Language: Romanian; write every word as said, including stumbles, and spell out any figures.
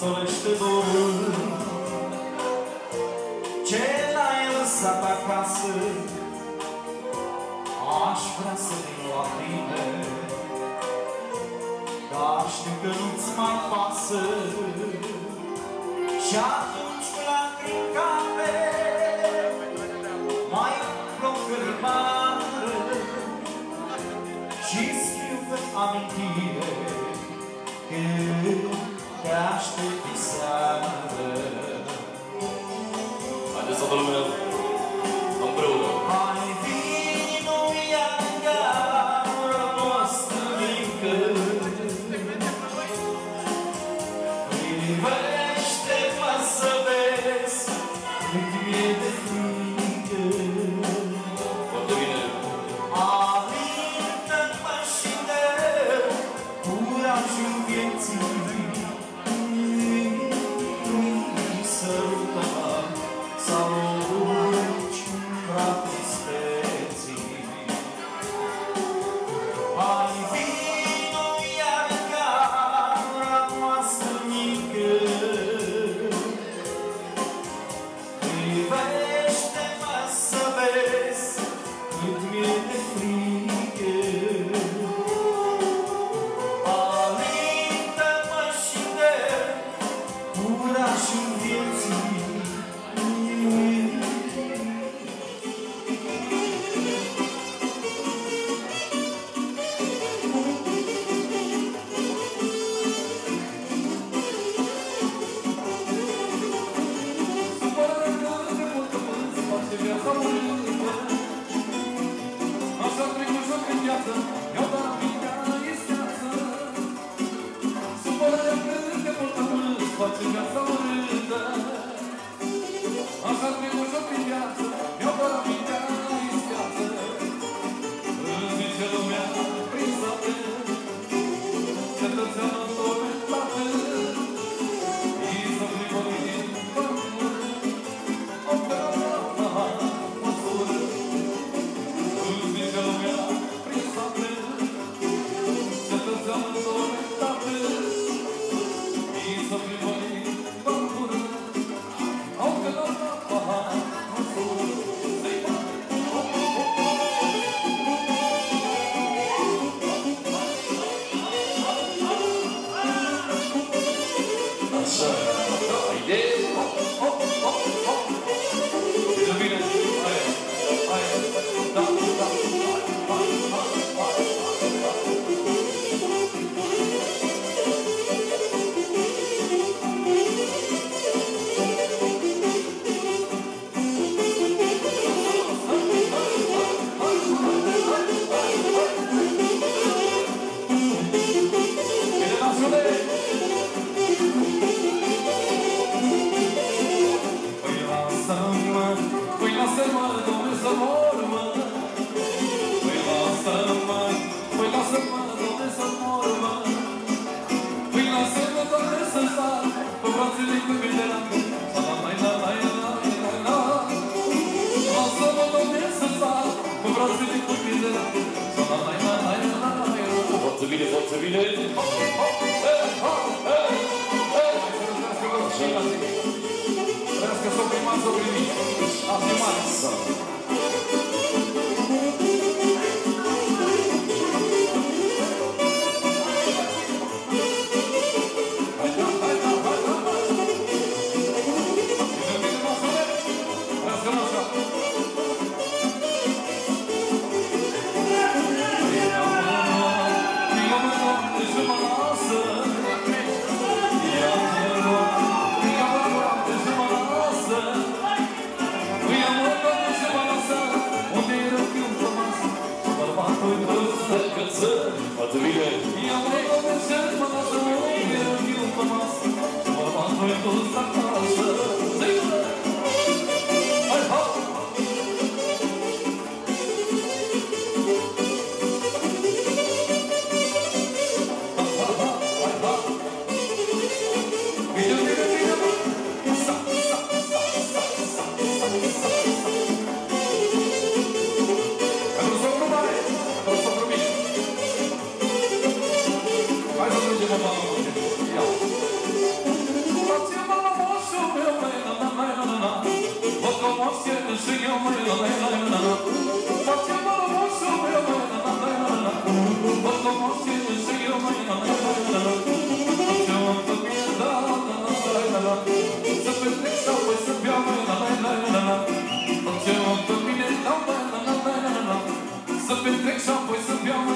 solește dorul ce l-ai lăsat acasă. Aș vrea să vin la tine, dar știu că nu-ți mai pasă. Și atunci cu lacrimi ca pe mai plouă mare și scriu pe amintire că te aștept seară. Haideți toată lumea împreună. Hai vino iar în gara noastră mică, privește-mă să vezi cât mi-e de frică. Foarte bine. Alintă-mă și de curajul vieții, nu-i sărută-mă sau urci fratristeții. Hai vino iar în gara noastră mică, privește-mă să vezi cât mi-e de frică. Alintă-mă și de curajul vieții, Așa trecut joc în viață, eu doar amintea isteață. Supărarea cât de mult am râs, face viața urâtă. Așa trecut joc în viață, eu doar amintea isteață. Îmi zice lumea, prin sate, cetățeanul tormentată, ei să privorim pământ, o căra măsură. Îmi zice lumea, prin sate, cetățeanul tormentată, ei să privorim pământ, o căra măsură. Așa. Haide! Bine, bine, hai, hai, da, da, hai, bine, nașule! Păi lasă-mă, păi lasă-mă, Doamne, să mor, mă. Păi lasă-mă, păi lasă-mă, Doamne, să mor, mă. Păi lasă-mă, Doamne, să sar pe brațele cu mine la mine. La-la-la-la-la-la-la-la. Lasă-mă, Doamne, să sar pe brațele cu mine la mine. La-la-la-la-la-la-la-la. Foarte bine, foarte bine. Trească s-o prima, s-o primi. A primat. Hai da, hai da, hai da, hai da. Bine, bine, nașule. Trească nașa. Ia-mă, Doamne, și mă lasă. Ia-mă, ia-mă, Doamne, și mă lasă. Ia-mă, Doamne, și mă lasă. Unde e răchiul frumos? Și bărbatul vârstă căță. Foarte bine. Ia-mă, Doamne, și mă lasă. Unde e răchiul frumos? Și bărbatul vârstă căță. Zică! Hai, hai! Bine, bine, bine, bă! Sa, sa, sa, sa, sa, sa, sa, sa. Pentru socru mare, pentru socru mic. Hai să mergem, mă, mă, mă. Ia. noapte și eu mai la la la la. Ce am făcut, da la la la la la. Să petrec și apoi să beau mai la la la la la. Ce am făcut, da la la la la la la. Să petrec și apoi să beau mai